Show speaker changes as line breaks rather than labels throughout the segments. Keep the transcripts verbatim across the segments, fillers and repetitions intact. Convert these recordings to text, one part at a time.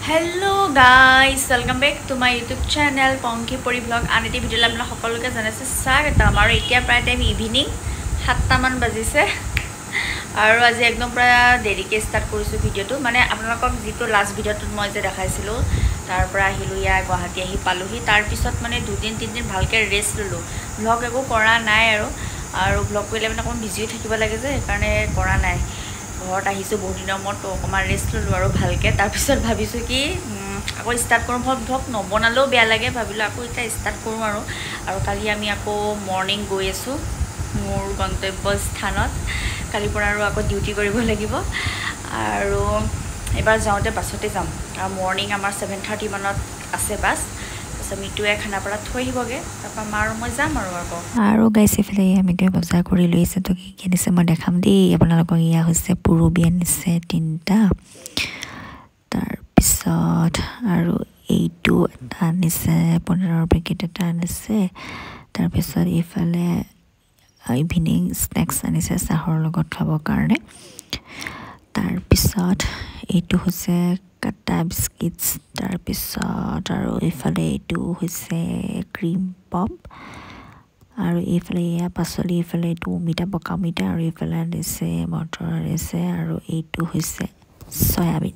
Hello guys, welcome back to my YouTube channel Ponki Pori Vlog. Aniti video lamna সকলোকে জানাইছে স্বাগতম আৰু এতিয়া প্ৰায় টাইম ইভিনিং সাতটা মান বাজিছে আৰু আজি একদম প্ৰায় দেৰিকে ষ্টাৰ্ট কৰিছো ভিডিওটো মানে আপোনালোকক যেটো লাষ্ট ভিডিওটোত মই যে দেখাইছিলো তাৰ পৰা আহিলো ইয়া গুৱাহাটী আহি পালোহি তাৰ পিছত মানে দুদিন তিনদিন ভালকে ৰেষ্ট ললো ভ্লগ একো কৰা নাই আৰু আৰু ভ্লগ কৰিলে মানে অকন বিজি থাকিব লাগে যে সেইকাৰণে কৰা নাই ঘৰত আহিছো বহুত দিনৰ মূৰত অকমান ৰেষ্ট ললো আৰু ভালকে তাৰ পিছত ভাবিছো কি আকৌ ষ্টাৰ্ট কৰোঁ ভ্লগ নবনালেও বেয়া লাগে ভাবিলো আকৌ এটা ষ্টাৰ্ট কৰোঁ আৰু আৰু কালি আমি আকৌ মৰ্নিং গৈ আছো মোৰ গন্তব্য স্থানত কালি পৰা আৰু আকৌ ডিউটি কৰিব লাগিব আৰু এবাৰ যাওঁতে বাছতে যাম আৰু মৰ্নিং আমাৰ seven thirty মানত আছে বাছ মিটুৱে খানাপাৰা থৈ আহিবগে তাৰপা মাৰ মই যাম আৰু আকৌ
আৰু গাইছ এফালে মিটুৱে বজাৰ কৰি লৈছে তো কি কিনিছে মই দেখাম দেই আপোনালোকক ইয়া হৈছে পুৰুবি আনিছে তিনটা তাৰ পিছত আৰু এইটো এটা আনিছে পনীৰৰ পেকেট এটা আনিছে তাৰ পিছত ইফালে ইভিনিং স্নেক্স আনিছে চাহৰ লগত খাবৰ কাৰণে তাৰ পিছত এইটো হৈছে কাটা বিস্কিটস তাৰ পিছত আৰু ইফালে এইটো হৈছে ক্ৰীম পপ আৰু ইফালে ইয়া পাছলি ইফালে এইটো মিঠা পকা মিঠা আৰু ইফালে আনিছে মটৰ আনিছে আৰু এইটো হৈছে সয়াবিন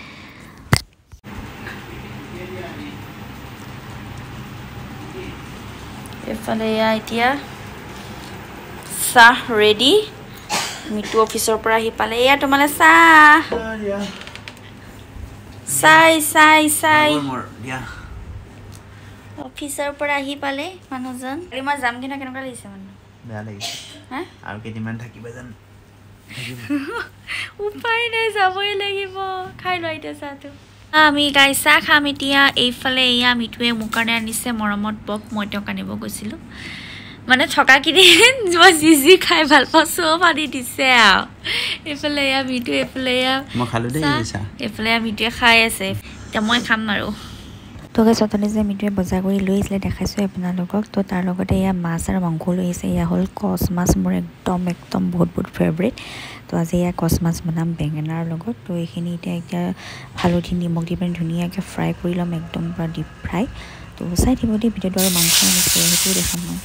ইফালে ইয়া এতিয়া চাহ ৰেডি মিটু অফিসৰ পৰা আহি পালে ইয়া তোমালে চাহ চাই চাই চাই অফিসৰ পৰা আহি পালে মানুহজন আৰু মই যাম কিনা কেনেকুৱা লাগিছে মানে
বেয়া লাগিছে হা আৰু কেইদিনমান থাকিবা জান
উপায় নাই যাবই লাগিব খাই লইতে চাহটো আমি গাই চাহ খাম এতিয়া এইফালে ইয়া মিটুৱে মোৰ কাৰণে আনিছে মৰমত বক মই তেওঁক আনিব গৈছিলো মানে থকা কিদিন মই যি যি খাই ভাল পাওঁ সব আনি দিছে আৰু এইফালে ইয়া মিটু এইফালে ইয়া
মই খালো দেই চাহ
এইফালে মিটুৱে খাই আছে এতিয়া মই খাম আৰু
তো গাইছ অতনে যে মিটুৱে বজাৰ কৰি লৈ আহিছিলে দেখাইছো আপোনালোকক তো তাৰ লগতে ইয়া মাছ আৰু মাংস লৈ আহিছে ইয়া হ'ল কচ মাছ মোৰ একদম একদম বহুত বহুত ফেভাৰিট তো আজি ইয়া কচ মাছ বনাম বেঙেনাৰ লগত তো এইখিনি এতিয়া এতিয়া হালধি নিমখ দি পিনে ধুনীয়াকৈ ফ্ৰাই কৰি ল'ম একদম পুৰা ডিপ ফ্ৰাই তো চাই থাকিব দেই ভিডিঅ'টো আৰু মাংস আনিছে সেইটো দেখাম মই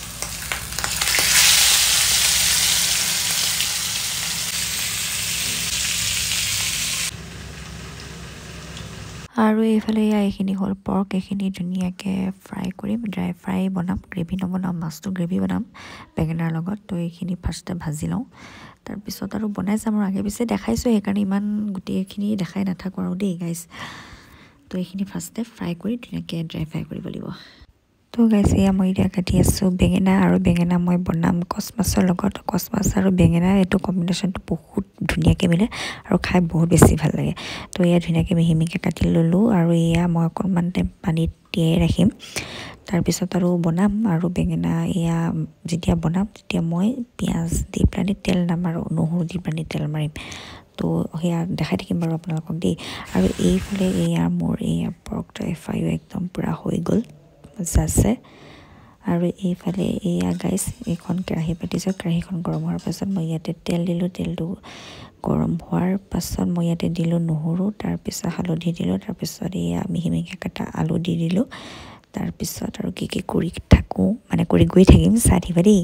আৰু এইফালে ইয়া এইখিনি হ'ল পৰ্ক এইখিনি ধুনীয়াকৈ ফ্ৰাই কৰিম ড্ৰাই ফ্ৰাই বনাম গ্ৰেভি নবনাম মাছটো গ্ৰেভি বনাম বেঙেনাৰ লগত তো এইখিনি ফাৰ্ষ্টে ভাজি লওঁ তাৰপিছত আৰু বনাই যাম আৰু আগে পিছে দেখাইছোঁ সেইকাৰণে ইমান গোটেইখিনি দেখাই নাথাকোঁ আৰু দেই গাইছ তো এইখিনি ফাৰ্ষ্টে ফ্ৰাই কৰি ধুনীয়াকৈ ড্ৰাই ফ্ৰাই কৰিব লাগিব তো গাইছ এয়া মই এতিয়া কাটি আছোঁ বেঙেনা আৰু বেঙেনা মই বনাম কচ মাছৰ লগত কচ মাছ আৰু বেঙেনা এইটো কম্বিনেশ্যনটো বহুত ধুনীয়াকৈ মিলে আৰু খাই বহুত বেছি ভাল লাগে তো এয়া ধুনীয়াকৈ মিহি মিহিকৈ কাটি ল'লোঁ আৰু এয়া মই অকণমান টাইম পানীত তিয়াই ৰাখিম তাৰপিছত আৰু বনাম আৰু বেঙেনা এয়া যেতিয়া বনাম তেতিয়া মই পিঁয়াজ দি পেলাই তেল নামাৰোঁ নহৰু দি পেলাই তেল মাৰিম তো সেয়া দেখাই থাকিম বাৰু আপোনালোকক দেই আৰু এইফালে এয়া মোৰ এয়া পৰ্ক ড্ৰাই ফ্ৰাইও একদম পূৰা হৈ গ'ল আছে আৰু এইফালে এয়া গাইছ এইখন কেৰাহী পাতিছোঁ কেৰাহীখন গৰম হোৱাৰ পাছত মই ইয়াতে তেল দিলোঁ তেলটো গৰম হোৱাৰ পাছত মই ইয়াতে দিলোঁ নহৰু তাৰপিছত হালধি দিলোঁ তাৰপিছত এয়া মিহি মিহিকৈ কটা আলু দি দিলোঁ তাৰপিছত আৰু কি কি কৰি থাকোঁ মানে কৰি গৈ থাকিম চাই থাকিবা দেই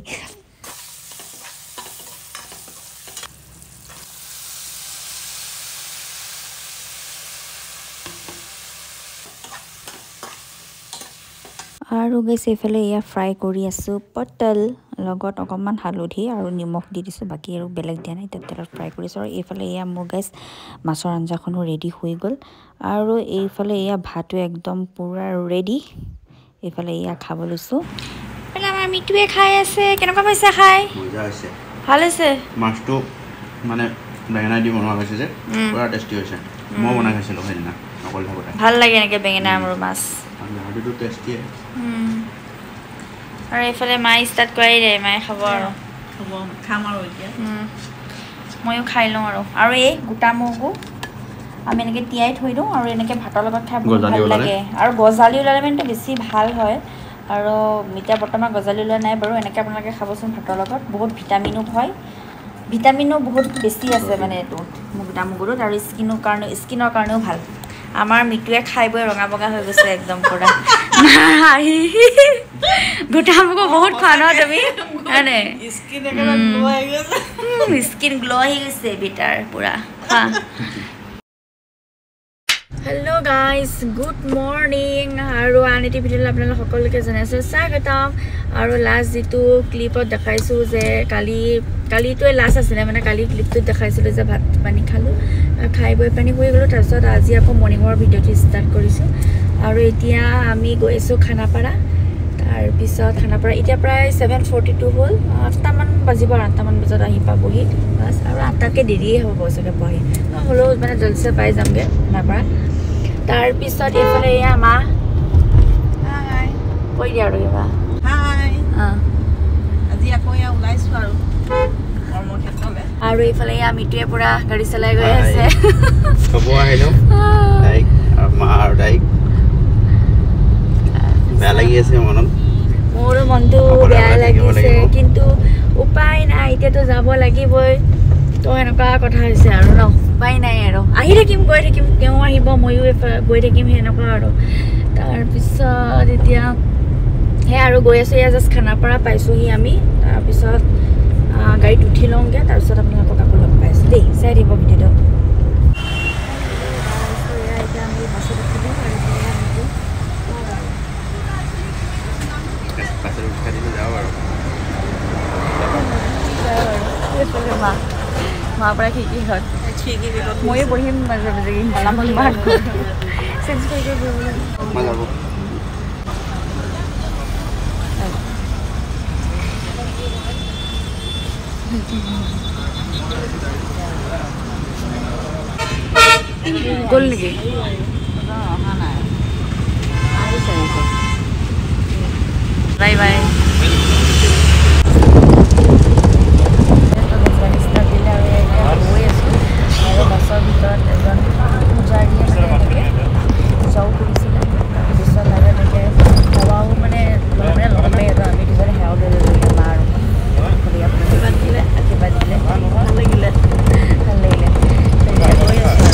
আৰু গাইছ এইফালে এয়া ফ্ৰাই কৰি আছোঁ পটল লগত অকণমান হালধি আৰু নিমখ দি দিছোঁ বাকী আৰু বেলেগ দিয়া নাই তেলত ফ্ৰাই কৰিছোঁ আৰু এইফালে এয়া মোৰ গাইছ মাছৰ আঞ্জাখনো ৰেডি হৈ গ'ল আৰু এইফালে এয়া ভাতো একদম পূৰা ৰেডি এইফালে এয়া খাব লৈছোঁ এইফালে আমাৰ মিটুৱে খাই আছে কেনেকুৱা পাইছে খাই
মজা হৈছে
ভাল হৈছে
মাছটো মানে বেঙেনা দি বনোৱা হৈছে যে পুৰা টেষ্টি হৈছে মই বনাই খাইছিলোঁ সেইদিনা অকল থাকোঁতে
ভাল লাগে এনেকৈ বেঙেনা আৰু মাছ
আৰু টেষ্টিয়ে
আৰু এইফালে মায়ে ষ্টাৰ্ট কৰাই দিয়ে মায়ে খাব আৰু
খাব খাম আৰু এতিয়া
ময়ো খাই লওঁ আৰু আৰু এই গোটা মগু আমি এনেকৈ তিয়াই থৈ দিওঁ আৰু এনেকৈ ভাতৰ লগত খাই বহুত ভাল লাগে আৰু গজালি ওলালে মানে বেছি ভাল হয় আৰু এতিয়া বৰ্তমান গজালি ওলোৱা নাই বাৰু এনেকৈ আপোনালোকে খাবচোন ভাতৰ লগত বহুত ভিটামিনো হয় ভিটামিনো বহুত বেছি আছে মানে এটো মুগদা মুগুৰত আৰু স্কিনৰ কাৰণে স্কিনৰ কাৰণেও ভাল আমাৰ মিটুৱে খাই বৈ ৰঙা বগা হৈ গৈছে একদম পুৰা গোটা মোক বহুত খোৱা ন তুমি হয়নে
স্কিন একেবাৰে গ্লো হৈ গৈছে
স্কিন গ্লো হৈ গৈছে বিটাৰ পুৰা খোৱা হেল্ল' গাইজ গুড মৰ্ণিং আৰু আন এটি ভিডিঅ'লৈ আপোনালোক সকলোকে জনাইছোঁ স্বাগতম আৰু লাষ্ট যিটো ক্লিপত দেখাইছোঁ যে কালি কালিটোৱে লাষ্ট আছিলে মানে কালি ক্লিপটোত দেখাইছিলোঁ যে ভাত পানী খালোঁ খাই বৈ পানী হৈ গ'লোঁ তাৰপিছত আজি আকৌ মৰ্ণিঙৰ ভিডিঅ'টো ষ্টাৰ্ট কৰিছোঁ আৰু এতিয়া আমি গৈ আছোঁ খানাপাৰা তাৰপিছত খানাপাৰা এতিয়া প্ৰায় ছেভেন ফৰ্টি টু হ'ল আঠটামান বাজিব আৰু আঠটামান বজাত আহি পাবহি বাছ আৰু আঠটাকৈ দেৰিয়ে হ'ব চাগে পোৱাহি হ'লেও মানে জলদিছে পাই যামগৈ খানাপাৰা তাৰপিছত এইফালে এয়া মা
হাই
কৈ দিয়া আৰু কিবা
হাই
অঁ
আজি আকৌ এয়া ওলাইছোঁ আৰু কৰ্মক্ষেত্ৰলৈ
আৰু এইফালে এয়া মিটুৱে পুৰা গাড়ী চলাই গৈ আছে
হ'ব আহিলোঁ তাইক মা আৰু তাইক বেয়া লাগি আছে মনত
মোৰো মনটো বেয়া লাগিছে কিন্তু উপায় নাই এতিয়াতো যাব লাগিবই তো সেনেকুৱা কথা হৈছে আৰু ন উপায় নাই আৰু আহি থাকিম গৈ থাকিম তেওঁ আহিব ময়ো গৈ থাকিম সেনেকুৱা আৰু তাৰপিছত এতিয়া সেই আৰু গৈ আছোঁ এয়া জাষ্ট খানাপাৰা পাইছোঁহি আমি তাৰপিছত গাড়ীত উঠি লওঁগৈ তাৰপিছত আপোনালোকক আকৌ লগ পাইছোঁ দেই চাই দিব ভিডিঅ'টো এতিয়া আমি বাছত উঠিলোঁ আৰু মা মাৰ পৰা খিৰিকী ঘৰত ময়ো বহিম মাজে মাজে চেঞ্জ কৰি যাব গ'ল নেকি অহা নাই বাই বাই বাছৰ ভিতৰত এজন পূজাৰীয়ে মানে এনেকৈ পূজাও কৰিছিলে তাৰপিছত আৰু এনেকৈ সেৱাও মানে মানে লগাই এজন আমি দুজনে সেৱাও লৈ ল'লোঁ মা আৰু আশীৰ্বাদ দিলে আশীৰ্বাদ দিলে ভাল লাগিলে ভাল লাগিলে গৈ আছোঁ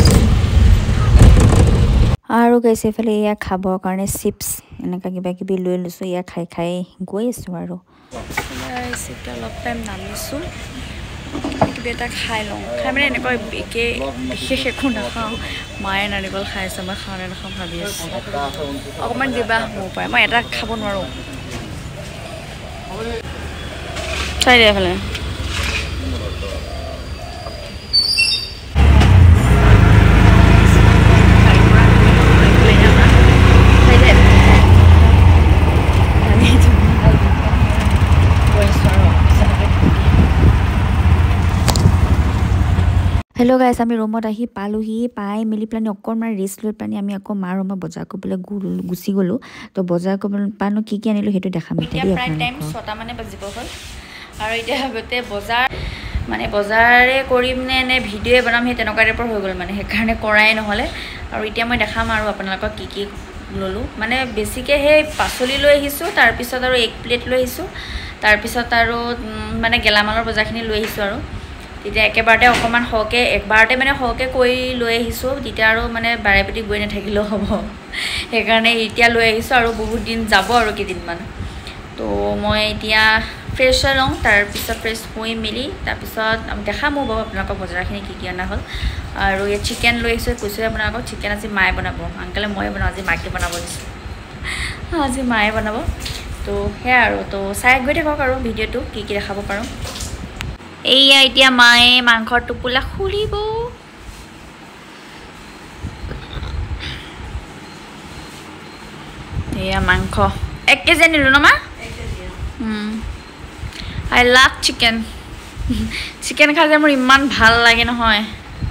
আৰু গৈছে এইফালে এয়া খাবৰ কাৰণে চিপছ এনেকুৱা কিবা কিবি লৈ লৈছোঁ এয়া খাই খাই গৈ আছোঁ আৰু এতিয়া অলপ টাইম নামিছোঁ কিবা এটা খাই লওঁ খাই মানে এনেকুৱা একে বিশেষ একো নাখাওঁ মায়ে নাৰিকল খাই আছে মই খাওঁ নে নাখাওঁ ভাবি আছোঁ অকণমান দিবা মোৰ পৰাই মই এটা খাব নোৱাৰোঁ চাই দিয়া এইফালে হেল্ল' গাইছ আমি ৰুমত আহি পালোহি পাই মেলি পেলানি অকণমান ৰেষ্ট লৈ পেলানি আমি আকৌ মাৰ ৰুমত বজাৰ কৰিবলৈ গুচি গ'লোঁ তো বজাৰ কৰিবলৈ পানো কি কি আনিলোঁ সেইটো দেখাম এতিয়া প্ৰায় টাইম ছটা মানে বাজিব হ'ল আৰু এতিয়া গোটেই বজাৰ মানে বজাৰে কৰিম নে নে ভিডিঅ'য়ে বনাম সেই তেনেকুৱা টাইপৰ হৈ গ'ল মানে সেইকাৰণে কৰাই নহ'লে আৰু এতিয়া মই দেখাম আৰু আপোনালোকক কি কি ল'লোঁ মানে বেছিকৈ সেই পাচলি লৈ আহিছোঁ তাৰপিছত আৰু এক প্লেট লৈ আহিছোঁ তাৰপিছত আৰু মানে গেলামালৰ বজাৰখিনি লৈ আহিছোঁ আৰু তেতিয়া একেবাৰতে অকণমান সৰহকৈ একবাৰতে মানে সৰহকৈ কৰি লৈ আহিছোঁ তেতিয়া আৰু মানে বাৰে প্ৰতি গৈ নাথাকিলেও হ'ব সেইকাৰণে এতিয়া লৈ আহিছোঁ আৰু বহুত দিন যাব আৰু কেইদিনমান তো মই এতিয়া ফ্ৰেছ হৈ লওঁ তাৰপিছত ফ্ৰেছ হৈ মেলি তাৰপিছত দেখাম বাৰু আপোনালোকক বজাৰখিনি কি কি অনা হ'ল আৰু ইয়াত চিকেন লৈ আহিছোঁ কৈছোঁ আপোনালোকক চিকেন আজি মায়ে বনাব আংকলে ময়ে বনাওঁ আজি মাকে বনাব দিছোঁ আজি মায়ে বনাব তো সেয়াই আৰু তো চাই গৈ থাকক আৰু ভিডিঅ'টো কি কি দেখাব পাৰোঁ এইয়া এতিয়া মায়ে মাংসৰ টোপোলা খুলিব এয়া মাংস এক কেজি আনিলোঁ ন মা আই লাভ চিকেন চিকেন খাই যে মোৰ ইমান ভাল লাগে নহয়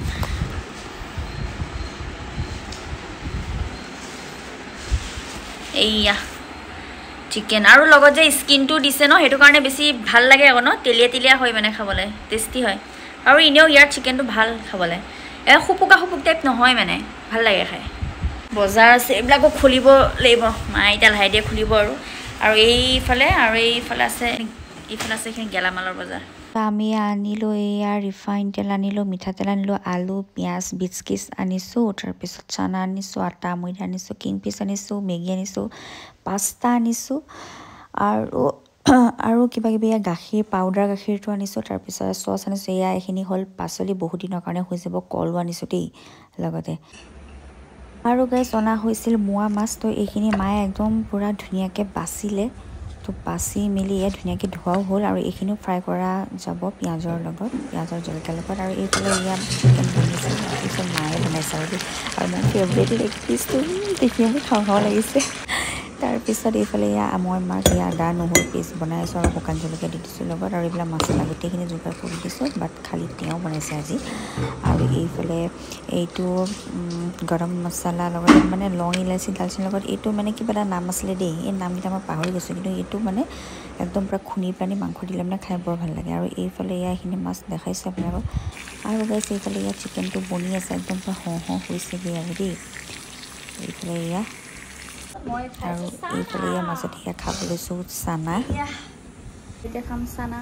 এইয়া চিকেন আৰু লগত যে স্কিনটো দিছে ন সেইটো কাৰণে বেছি ভাল লাগে আকৌ ন তেলীয়া তেলীয়া হয় মানে খাবলৈ টেষ্টি হয় আৰু এনেও ইয়াৰ চিকেনটো ভাল খাবলৈ এ সুপুকা সুপুক টাইপ নহয় মানে ভাল লাগে খাই বজাৰ আছে এইবিলাকো খুলিব লাগিব মায়ে এতিয়া লাহে দিয়ে খুলিব আৰু আৰু এইফালে আৰু এইফালে আছে এইফালে আছে এইখিনি গেলামালৰ বজাৰ
আমি আনিলোঁ এয়া ৰিফাইন তেল আনিলোঁ মিঠাতেল আনিলোঁ আলু পিঁয়াজ বিস্কিট আনিছোঁ তাৰপিছত চানা আনিছোঁ আটা ময়দা আনিছোঁ কিং পিচ আনিছোঁ মেগী আনিছোঁ পাস্তা আনিছোঁ আৰু আৰু কিবা কিবি গাখীৰ পাউডাৰ গাখীৰটো আনিছোঁ তাৰপিছত চচ আনিছোঁ এয়া এইখিনি হ'ল পাচলি বহুত দিনৰ কাৰণে হৈ যাব কলো আনিছোঁ দেই লগতে আৰু গাইছ অনা হৈছিল মোৱা মাছ তো এইখিনি মায়ে একদম পূৰা ধুনীয়াকৈ বাচিলে তো বাচি মেলি ইয়াত ধুনীয়াকৈ ধোৱাও হ'ল আৰু এইখিনিও ফ্ৰাই কৰা যাব পিঁয়াজৰ লগত পিঁয়াজৰ জলকীয়াৰ লগত আৰু এইফালে ইয়াত চিকেন বনিছে তাৰপিছত মায়ে বনাইছে আৰু দেই আৰু মোৰ ফেভৰেট লেগ পিচটো দেখি মোৰ খাওঁ খাওঁ লাগিছে তাৰপিছত এইফালে এয়া মই মাক এয়া আদা নহৰু পেষ্ট বনাই আছোঁ আৰু শুকান জলকীয়া দি দিছোঁ লগত আৰু এইবিলাক মছলা গোটেইখিনি যোগাৰ কৰি দিছোঁ বাট খালি তেওঁ বনাইছে আজি আৰু এইফালে এইটো গৰম মছলা লগত মানে লং ইলাচি দালচিনিৰ লগত এইটো মানে কিবা এটা নাম আছিলে দেই এই নামকেইটা মই পাহৰি গৈছোঁ কিন্তু এইটো মানে একদম পূৰা খুন্দি পানি মাংস দিলে মানে খাই বৰ ভাল লাগে আৰু এইফালে এয়া এইখিনি মাছ দেখাইছোঁ আপোনালোকক আৰু গাইছ এইফালে এয়া চিকেনটো বনি আছে একদম পূৰা হওঁ হওঁ হৈছেগৈ আৰু দেই এইফালে এয়া আৰু এইফালে ইয়াৰ মাজত এয়া খাব লৈছোঁ চানা
এতিয়া খাম চানা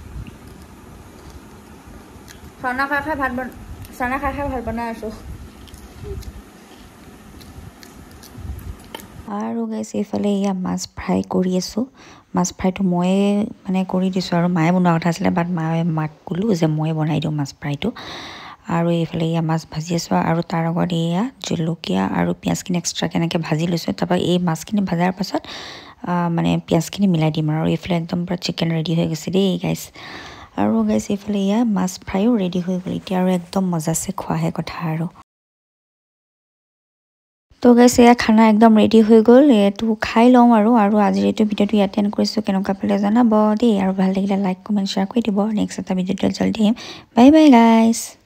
চানা খাই খাই ভাত বন চানা খাই খাই ভাত বনাই আছোঁ
আৰু গাইছ এইফালে এয়া মাছ ফ্ৰাই কৰি আছোঁ মাছ ফ্ৰাইটো ময়ে মানে কৰি দিছোঁ আৰু মায়ে বনোৱা কথা আছিলে বাট মায়ে মাক ক'লোঁ যে ময়ে বনাই দিওঁ মাছ ফ্ৰাইটো আৰু এইফালে এয়া মাছ ভাজি আছোঁ আৰু তাৰ লগত এয়া জলকীয়া আৰু পিঁয়াজখিনি এক্সট্ৰাকৈ এনেকৈ ভাজি লৈছোঁ তাৰপৰা এই মাছখিনি ভজাৰ পাছত মানে পিঁয়াজখিনি মিলাই দিম আৰু এইফালে একদম পূৰা চিকেন ৰেডি হৈ গৈছে দেই গাইছ আৰু গাইছ এইফালে এয়া মাছ ফ্ৰাইও ৰেডি হৈ গ'ল এতিয়া আৰু একদম মজাছে খোৱাহে কথা আৰু তো গাইছ এয়া খানা একদম ৰেডি হৈ গ'ল এইটো খাই লওঁ আৰু আৰু আজিৰ এইটো ভিডিঅ'টো ইয়াতে এণ্ড কৰিছোঁ কেনেকুৱা পালে জনাব দেই আৰু ভাল লাগিলে লাইক কমেণ্ট শ্বেয়াৰ কৰি দিব নেক্সট এটা ভিডিঅ'টো জল্দি আহিম বাই বাই গাইছ